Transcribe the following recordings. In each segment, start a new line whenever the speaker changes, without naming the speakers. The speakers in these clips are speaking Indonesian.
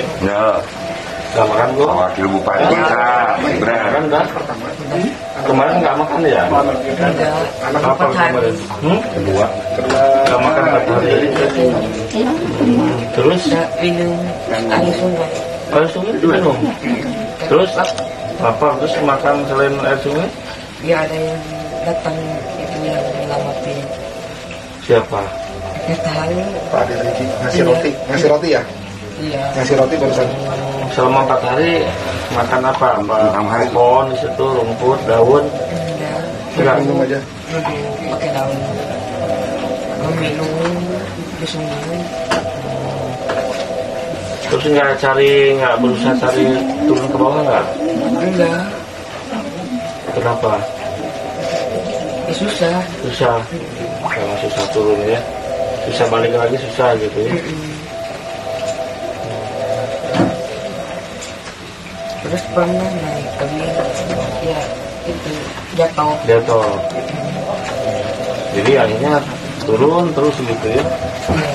Ya.
Gak makan kok.
Wakil Bupati kita.
Makan dah. Kemarin nggak makan ya? Apa kemarin? Kedua. Nggak makan 4 hari. Terus?
Minum air sungai.
Air sungai minum. Terus apa? Terus makan selain air sungai?
Ya ada yang datang itu yang nyelamatin.
Siapa?
Ya tahu.
Pak Ade lagi ngasih roti ya?
Iya.
Ngasih roti barusan.
Selama 4 hari makan apa?
6 hari.
Pohon di situ, rumput, daun.
Enggak.
Minum aja.
Duduk pakai daun. Minum di sungai.
Terus nggak berusaha cari turun ke bawah nggak?
Enggak.
Kenapa?
Ya susah.
Susah. Kalau susah turun ya. Susah balik lagi susah gitu ya.
Terus pernah naik tebing, ya itu jatuh.
Jatuh. Jadi akhirnya turun terus gitu ya.
Ya,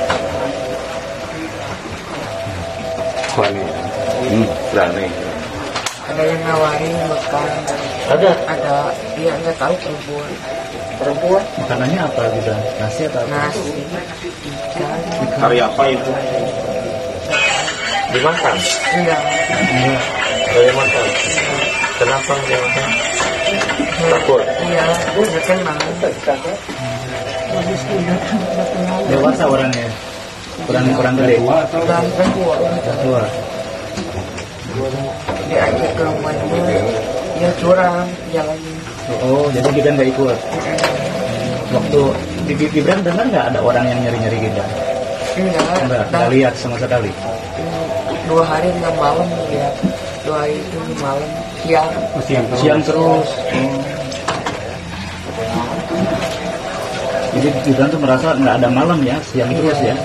Berani. Berani.
ada yang nawarin makan.
Ada.
Ya nggak tahu perempuan.
Perempuan.
Makanannya apa gitu? Nasi atau apa?
Nasi, ikan.
Hari apa itu?
Dimakan.
Enggak.
Boleh makan. Kenapa nggak makan? Takut.
Iya, nggak kenal.
Dewasa orangnya? Kurang gede?
Dan perempuan.
Tua.
Diajak ke rumahnya, ya curang jalannya.
Oh, jadi kita nggak ikut. Waktu di Gibran dengar nggak ada orang yang nyari-nyari Gibran? Nggak lihat sama sekali.
2 hari 6 malam ya. 2 hari itu malam, siang.
Siang terus. Jadi Gibran tuh merasa nggak ada malam ya, siang terus ya.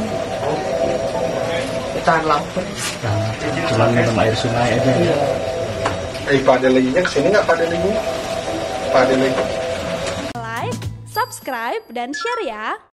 Tahan lapar.
Nah, cuma minum air sungai aja ya.
Pak Ade lagi kesini nggak Pak Ade lagi? Pak Ade lagi.
Like, subscribe, dan share ya.